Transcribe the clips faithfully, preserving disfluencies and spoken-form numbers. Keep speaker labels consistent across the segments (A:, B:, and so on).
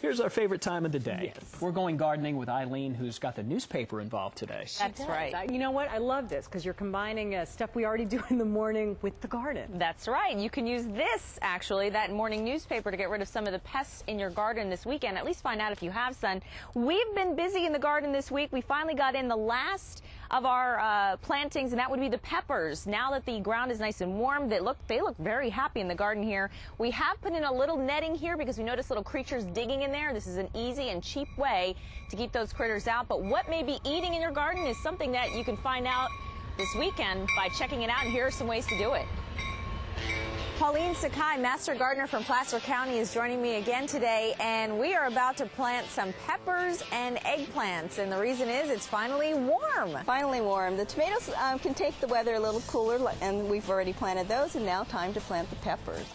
A: Here's our favorite time of the day.
B: Yes.
A: We're going gardening with Eileen, who's got the newspaper involved today.
C: That's right.
D: You know what? I love this because you're combining uh, stuff we already do in the morning with the garden.
C: That's right. You can use this, actually, that morning newspaper, to get rid of some of the pests in your garden this weekend. At least find out if you have some. We've been busy in the garden this week. We finally got in the last of our uh, plantings, and that would be the peppers. Now that the ground is nice and warm, they look they look very happy in the garden here. We have put in a little netting here because we noticed little creatures digging in there. This is an easy and cheap way to keep those critters out. But what may be eating in your garden is something that you can find out this weekend by checking it out, and here are some ways to do it. Pauline Sakai, Master Gardener from Placer County, is joining me again today, and we are about to plant some peppers and eggplants, and the reason is it's finally warm.
E: Finally warm. The tomatoes um, can take the weather a little cooler, and we've already planted those, and now time to plant the peppers.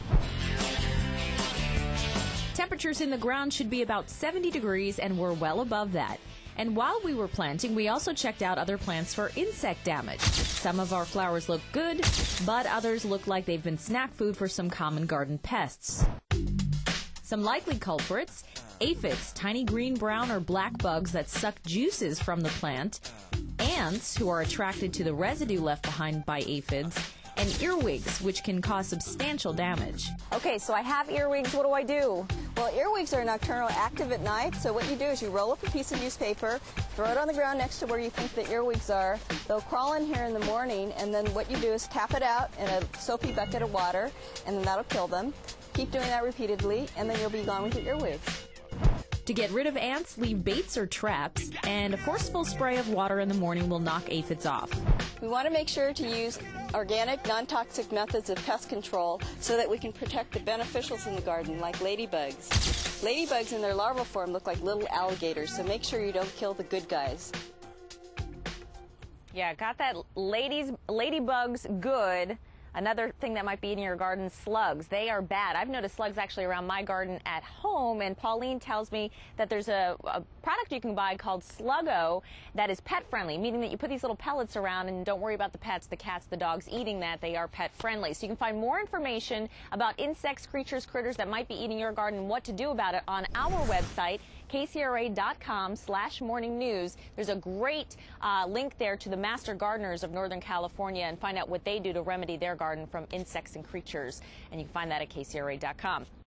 F: Temperatures in the ground should be about seventy degrees, and we're well above that. And while we were planting, we also checked out other plants for insect damage. Some of our flowers look good, but others look like they've been snack food for some common garden pests. Some likely culprits: aphids, tiny green, brown, or black bugs that suck juices from the plant; ants, who are attracted to the residue left behind by aphids; and earwigs, which can cause substantial damage.
C: Okay, so I have earwigs. What do I do?
E: Well, earwigs are nocturnal, active at night, so what you do is you roll up a piece of newspaper, throw it on the ground next to where you think the earwigs are. They'll crawl in here in the morning, and then what you do is tap it out in a soapy bucket of water, and then that'll kill them. Keep doing that repeatedly, and then you'll be gone with your earwigs.
F: To get rid of ants, leave baits or traps, and a forceful spray of water in the morning will knock aphids off.
E: We want to make sure to use organic, non-toxic methods of pest control so that we can protect the beneficials in the garden, like ladybugs. Ladybugs in their larval form look like little alligators, so make sure you don't kill the good guys.
C: Yeah, got that ladies, ladybugs good. Another thing that might be in your garden, slugs. They are bad. I've noticed slugs actually around my garden at home, and Pauline tells me that there's a, a product you can buy called Sluggo that is pet friendly, meaning that you put these little pellets around and don't worry about the pets, the cats, the dogs eating that. They are pet friendly. So you can find more information about insects, creatures, critters that might be eating your garden and what to do about it on our website, K C R A dot com slash morning news. There's a great uh, link there to the Master Gardeners of Northern California, and find out what they do to remedy their garden from insects and creatures. And you can find that at K C R A dot com.